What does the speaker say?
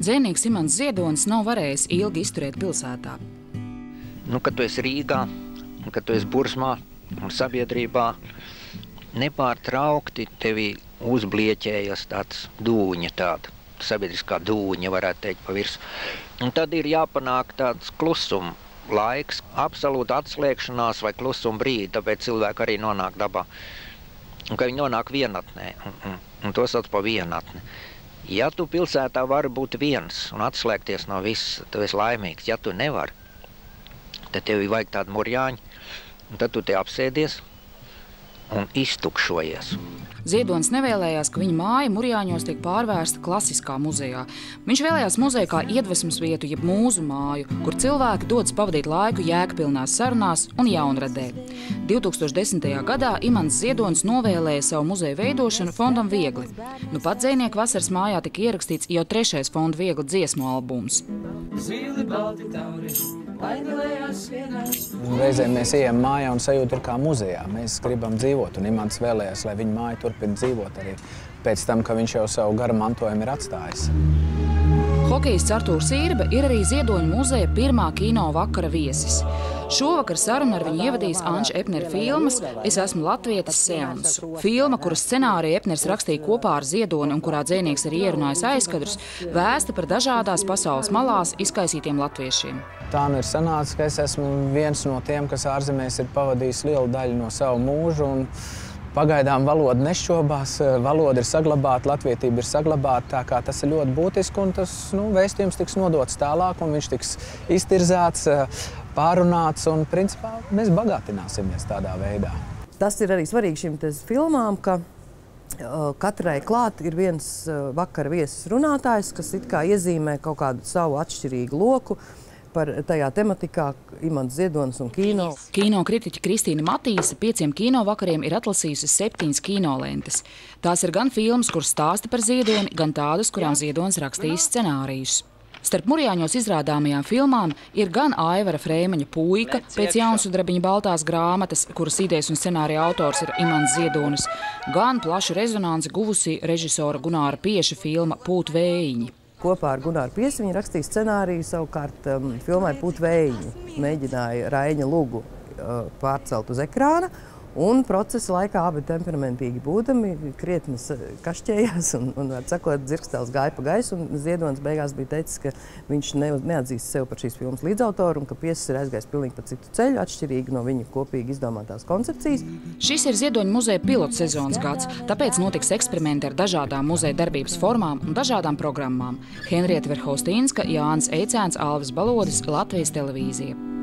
Dzejnieks Imants Ziedonis nav varējis ilgi izturēt pilsētā. Kad tu esi Rīgā, kad tu esi Bursmā un sabiedrībā, nepārtraukti tevi uzblieķējas tāds dūņa tāda, sabiedriskā dūņa, varētu teikt, pa virs. Un tad ir jāpanāk tāds klusuma laiks, absolūta atslēgšanās vai klusuma brīdi, tāpēc cilvēki arī nonāk dabā. Un ka viņi nonāk vienatnē, un to sauc pa vienatni. Ja tu pilsētā vari būt viens un atslēgties no viss, tu esi laimīgs. Ja tu nevari, tad tev vajag tādu murjāņu, un tad tu te apsēdies un iztukšojies. Ziedonis nevēlējās, ka viņa māja Murjāņos tiek pārvērsta klasiskā muzejā. Viņš vēlējās muzeju kā iedvesmas vietu, jeb mūzu māju, kur cilvēki dodas pavadīt laiku jēgpilnās sarunās un jaunradē. 2010. gadā Imants Ziedonis novēlēja savu muzeju veidošanu fondam Viegli. Nu pat Dzejnieku vasaras mājā tika ierakstīts jau 3. fonda Viegli dziesmu albums. Reizēm mēs ejam mājā un sajūta ir kā muzejā. Mēs gribam dzīvot, un Imants vēlējās, lai viņa māja turpina dzīvot arī pēc tam, ka viņš jau savu garu mantojumu ir atstājis. Hokejists Artūrs Īrbe ir arī Ziedoņu muzeja pirmā kino vakara viesis. Šovakar sarunu ar viņu ievadīs Anča Epnera filmas Es esmu latvietis seansu. Filma, kuras scenāriju Epners rakstīja kopā ar Ziedoni un kurā dzejnieks arī ierunājis aizkadrus, vēsta par dažādās pasaules malās izkaisītiem latviešiem. Tā nu ir sanācis, ka es esmu viens no tiem, kas ārzemēs ir pavadījis lielu daļu no savu mūžu. Un pagaidām valoda nešķobās, valoda ir saglabāta, latvietība ir saglabāta, tā kā tas ir ļoti būtiski, un tas vēstījums tiks nodots tālāk, un viņš tiks iztirzēts, pārunāts, un principā mēs bagātināsimies tādā veidā. Tas ir arī svarīgi šīm filmām, ka katrai klāt ir viens vakara viesis runātājs, kas it kā iezīmē kaut kādu savu atšķirīgu loku par tajā tematikā Imants Ziedonis un kino. Kino kritiķe Kristīna Matīsa 5 kino vakariem ir atlasījusi 7 kinolentes. Tās ir gan filmas, kuras stāsta par Ziedoni, gan tādas, kurām Ziedonis rakstījis scenārijus. Starp Murjāņos izrādāmajām filmām ir gan Aivara Frēmeņa Puika pēc Jaunsudrabiņa baltās grāmatas, kuras idejas un scenārija autors ir Imants Ziedonis, gan plašu rezonanci guvusi režisora Gunāra Pieša filma Pūt vējiņi. Kopā ar Gunāru Piesu viņa rakstīja scenāriju savukārt filmai Pūt vējiņi. Mēģināja Raiņa Lugu pārcelt uz ekrāna. Un procesa laikā abi temperamentīgi būdami krietni kašķējās un var sakot, dzirkstēls gāja pa gaisu, un Ziedonis beigās bija teicis, ka viņš neatzīst sev par šīs filmas līdzautoru un ka Piesas ir aizgājis pilnīgi pa citu ceļu, atšķirīgi no viņa kopīgi izdomātās koncepcijas. Šis ir Ziedoņu muzeja pilotu sezonas gads, tāpēc notiks eksperimenti ar dažādām muzeja darbības formām un dažādām programmām. Henrieta Verhaustīnska, Jānis Eicēns, Alvis Balodis, Latvijas televīzija.